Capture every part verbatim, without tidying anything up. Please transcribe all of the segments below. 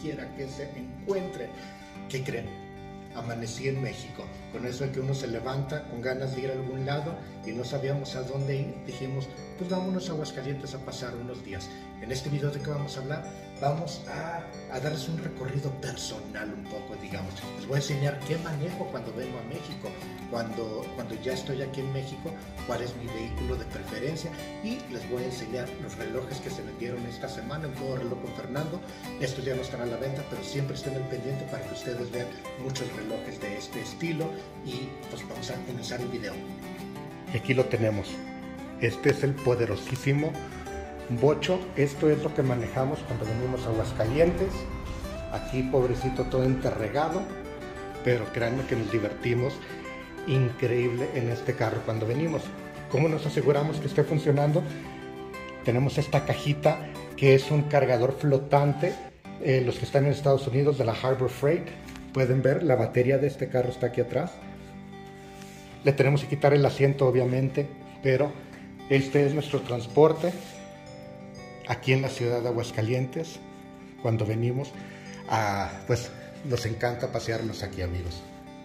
quiera que se encuentre. ¿Qué creen? Amanecí en México. Con eso de que uno se levanta con ganas de ir a algún lado y no sabíamos a dónde ir, dijimos, pues vámonos a Aguascalientes a pasar unos días. En este video de qué vamos a hablar, vamos a, a darles un recorrido personal un poco, digamos. Les voy a enseñar qué manejo cuando vengo a México, cuando, cuando ya estoy aquí en México, cuál es mi vehículo de preferencia, y les voy a enseñar los relojes que se vendieron esta semana en Todo Reloj con Fernando. Estos ya no están a la venta, pero siempre estén al pendiente para que ustedes vean muchos relojes de este estilo. Y pues vamos a comenzar el video. Y aquí lo tenemos. Este es el poderosísimo Bocho. Esto es lo que manejamos cuando venimos a Aguascalientes. Aquí pobrecito todo enterregado, pero créanme que nos divertimos increíble en este carro cuando venimos. ¿Cómo nos aseguramos que esté funcionando? Tenemos esta cajita que es un cargador flotante. Eh, los que están en Estados Unidos, de la Harbor Freight, pueden ver la batería de este carro está aquí atrás. Le tenemos que quitar el asiento obviamente, pero este es nuestro transporte aquí en la ciudad de Aguascalientes. Cuando venimos, a, pues nos encanta pasearnos aquí, amigos.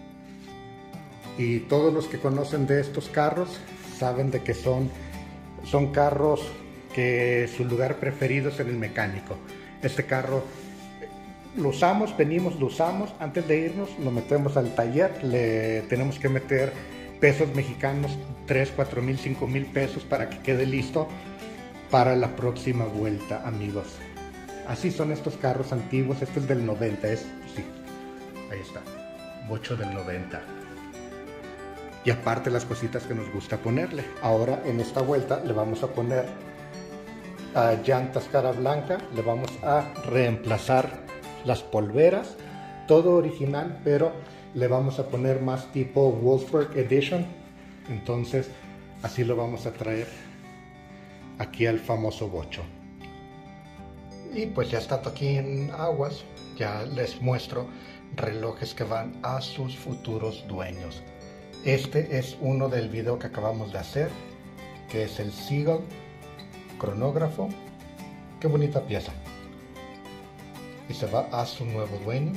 Y todos los que conocen de estos carros saben de que son, son carros que su lugar preferido es en el mecánico. Este carro lo usamos, venimos, lo usamos, antes de irnos lo metemos al taller, le tenemos que meter pesos mexicanos, tres, cuatro mil, cinco mil pesos para que quede listo para la próxima vuelta, amigos. Así son estos carros antiguos. Este es del noventa, es, sí, ahí está, Bocho del noventa. Y aparte las cositas que nos gusta ponerle. Ahora en esta vuelta le vamos a poner a llantas cara blanca, le vamos a reemplazar las polveras, todo original, pero le vamos a poner más tipo Wolfsburg Edition. Entonces así lo vamos a traer aquí al famoso Bocho. Y pues ya estando aquí en Aguas, ya les muestro relojes que van a sus futuros dueños. Este es uno del video que acabamos de hacer, que es el Seagull cronógrafo. Qué bonita pieza. Y se va a su nuevo dueño.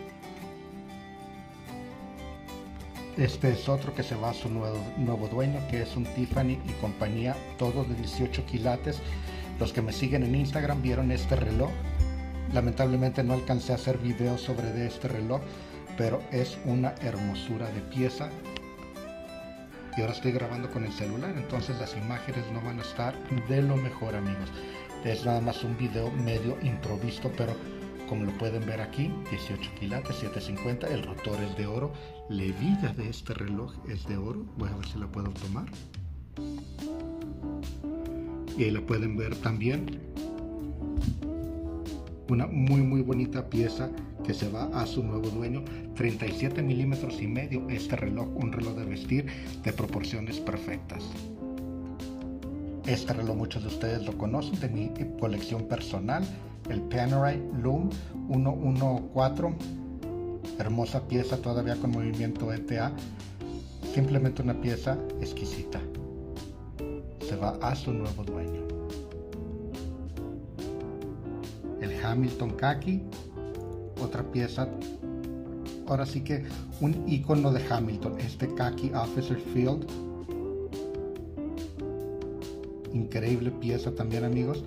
Este es otro que se va a su nuevo, nuevo dueño, que es un Tiffany y compañía, todo de dieciocho quilates. Los que me siguen en Instagram vieron este reloj. Lamentablemente no alcancé a hacer videos sobre de este reloj, pero es una hermosura de pieza. Y ahora estoy grabando con el celular, entonces las imágenes no van a estar de lo mejor, amigos. Es nada más un video medio improvisto, pero como lo pueden ver aquí, dieciocho quilates, setecientos cincuenta, el rotor es de oro, la hebilla de este reloj es de oro. Voy a ver si la puedo tomar. Y ahí la pueden ver también. Una muy muy bonita pieza que se va a su nuevo dueño. Treinta y siete milímetros y medio este reloj, un reloj de vestir de proporciones perfectas. Este reloj muchos de ustedes lo conocen, de mi colección personal, el Panerai Lume ciento catorce, hermosa pieza todavía con movimiento E T A, simplemente una pieza exquisita. Se va a su nuevo dueño. El Hamilton Khaki, otra pieza, ahora sí que un icono de Hamilton, este Khaki Officer Field. Increíble pieza también, amigos.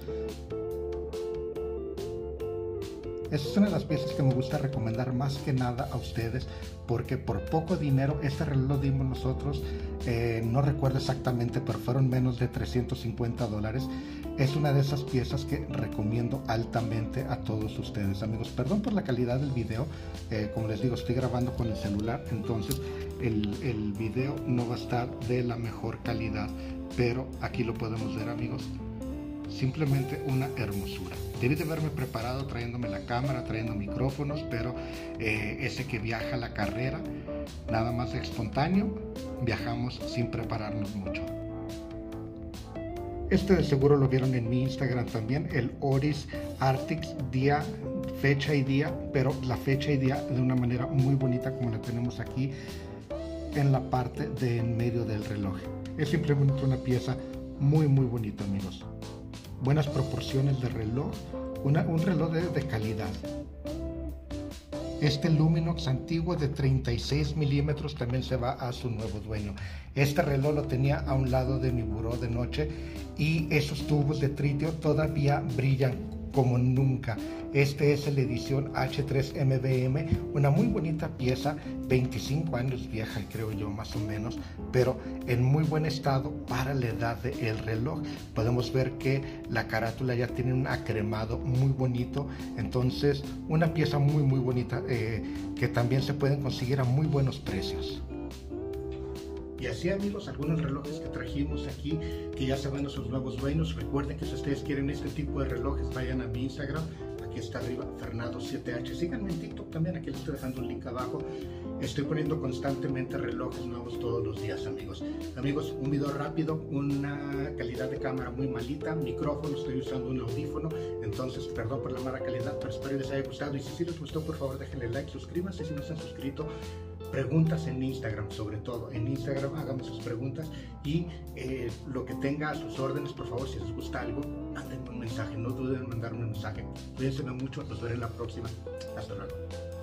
Esta es una de las piezas que me gusta recomendar más que nada a ustedes, porque por poco dinero, este reloj lo dimos nosotros, eh, no recuerdo exactamente, pero fueron menos de trescientos cincuenta dólares. Es una de esas piezas que recomiendo altamente a todos ustedes, amigos. Perdón por la calidad del video, eh, como les digo, estoy grabando con el celular, entonces el, el video no va a estar de la mejor calidad, pero aquí lo podemos ver, amigos. Simplemente una hermosura. Debí de haberme preparado trayéndome la cámara, trayendo micrófonos, pero eh, ese que viaja a la carrera, nada más espontáneo, viajamos sin prepararnos mucho. Este de seguro lo vieron en mi Instagram también, el Oris Arctics, día, fecha y día, pero la fecha y día de una manera muy bonita como la tenemos aquí en la parte de en medio del reloj. Es simplemente una pieza muy muy bonita, amigos. Buenas proporciones de reloj, una, un reloj de, de calidad. Este Luminox antiguo de treinta y seis milímetros también se va a su nuevo dueño. Este reloj lo tenía a un lado de mi buró de noche y esos tubos de tritio todavía brillan como nunca. Este es el edición H tres M B M, una muy bonita pieza, veinticinco años vieja creo yo más o menos, pero en muy buen estado para la edad del reloj. Podemos ver que la carátula ya tiene un acremado muy bonito, entonces una pieza muy muy bonita eh, que también se pueden conseguir a muy buenos precios. Y así, amigos, algunos relojes que trajimos aquí, que ya saben sus nuevos dueños. Recuerden que si ustedes quieren este tipo de relojes, vayan a mi Instagram, aquí está arriba, Fernando siete H. Síganme en TikTok también, aquí les estoy dejando un link abajo. Estoy poniendo constantemente relojes nuevos todos los días, amigos. Amigos, un video rápido, una calidad de cámara muy malita, micrófono, estoy usando un audífono, entonces perdón por la mala calidad, pero espero les haya gustado. Y si sí les gustó, por favor déjenle like, suscríbanse si no se han suscrito. Preguntas en Instagram, sobre todo en Instagram, háganme sus preguntas y eh, lo que tenga a sus órdenes, por favor, si les gusta algo, mándenme un mensaje, no duden en mandarme un mensaje. Cuídense mucho, los veré en la próxima. Hasta luego.